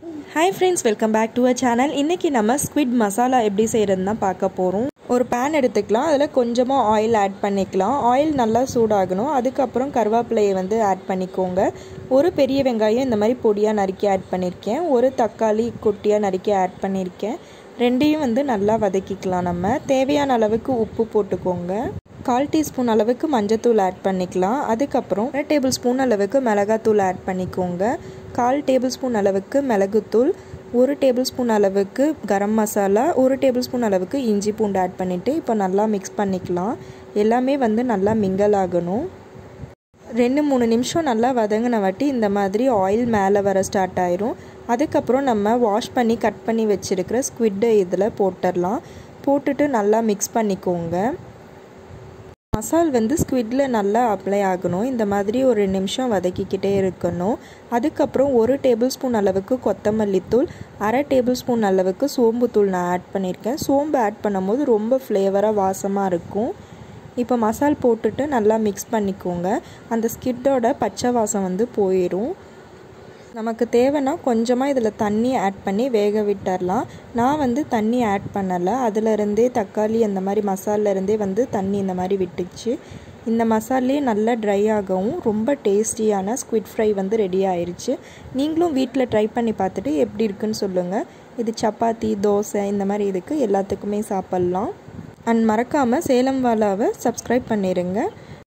Hi friends, welcome back to our channel. இன்னைக்கு நம்ம squid masala எப்படி செய்யறதுன்னு தான் பார்க்க போறோம். ஒரு pan எடுத்துக்கலாம். அதுல கொஞ்சமா ஆயில் ஆட் பண்ணிக்கலாம். ஆயில் நல்லா சூடாகணும். அதுக்கு அப்புறம் கறிவேப்பிலையை வந்து ஆட் பண்ணிக்கோங்க. ஒரு பெரிய வெங்காயம் இந்த மாதிரி பொடியா நறுக்கி ஆட் பண்ணிருக்கேன். ஒரு தக்காளி குட்டியா நறுக்கி ஆட் பண்ணிருக்கேன். ரெண்டையும் வந்து நல்லா வதக்கிக்கலாம். நம்ம தேவையான அளவுக்கு உப்பு போட்டுக்கோங்க. 1/4 டீஸ்பூன் அளவுக்கு மஞ்சத்தூள் ஆட் பண்ணிக்கலாம். அதுக்கப்புறம் 1 டேபிள் ஸ்பூன் அளவுக்கு மிளகாத்தூள் ஆட் பண்ணிக்கோங்க. 1/4 டேபிள் ஸ்பூன் அளவுக்கு மிளகுத்தூள், 1 டேபிள் ஸ்பூன் அளவுக்கு கரம் மசாலா, 1 டேபிள் ஸ்பூன் அளவுக்கு இஞ்சி பூண்டு ஆட் பண்ணிவிட்டு இப்போ நல்லா மிக்ஸ் பண்ணிக்கலாம். எல்லாமே வந்து நல்லா மிங்கல் ஆகணும். 2-3 நிமிஷம் நல்லா வதங்கின வாட்டி இந்த மாதிரி ஆயில் மேலே வர ஸ்டார்ட் ஆயிரும். அதுக்கப்புறம் நம்ம வாஷ் பண்ணி கட் பண்ணி வச்சுருக்கிற ஸ்குவிட்டை இதில் போட்டுடலாம். போட்டுட்டு நல்லா மிக்ஸ் பண்ணிக்கோங்க. மசால் வந்து ஸ்குவிட்டில் நல்லா அப்ளை ஆகணும். இந்த மாதிரி ஒரு 2 நிமிஷம் வதக்கிக்கிட்டே இருக்கணும். அதுக்கப்புறம் 1 டேபிள் ஸ்பூன் அளவுக்கு கொத்தமல்லி தூள், 1/2 டேபிள் ஸ்பூன் அளவுக்கு சோம்புத்தூள் நான் ஆட் பண்ணியிருக்கேன். சோம்பு ஆட் பண்ணும்போது ரொம்ப ஃப்ளேவராக வாசமாக இருக்கும். இப்போ மசால் போட்டுட்டு நல்லா மிக்ஸ் பண்ணிக்கோங்க. அந்த ஸ்குவிட்டோட பச்சை வாசம் வந்து போயிடும். நமக்கு தேவைன்னா கொஞ்சமாக இதில் தண்ணி ஆட் பண்ணி வேக விட்டுடலாம். நான் வந்து தண்ணி ஆட் பண்ணலை. அதிலருந்தே தக்காளி அந்த மாதிரி மசாலிருந்தே வந்து தண்ணி இந்த மாதிரி விட்டுச்சு. இந்த மசாலே நல்லா ட்ரை ஆகவும் ரொம்ப டேஸ்டியான ஸ்குவிட் ஃப்ரை வந்து ரெடி ஆயிடுச்சு. நீங்களும் வீட்டில் ட்ரை பண்ணி பார்த்துட்டு எப்படி இருக்குன்னு சொல்லுங்கள். இது சப்பாத்தி, தோசை இந்த மாதிரி இதுக்கு எல்லாத்துக்குமே சாப்பிட்லாம். அண்ட் மறக்காமல் சேலம் வாலாவை சப்ஸ்கிரைப் பண்ணிடுங்க.